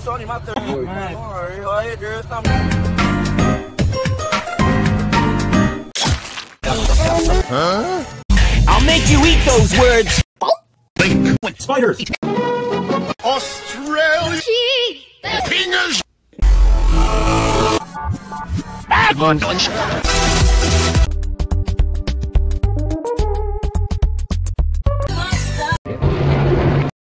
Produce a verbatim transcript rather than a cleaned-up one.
only my third. Alright, go ahead, girl. Stop. Huh? I'll make you eat those words. Think. Spiders. Australia. Fingers. Bad one.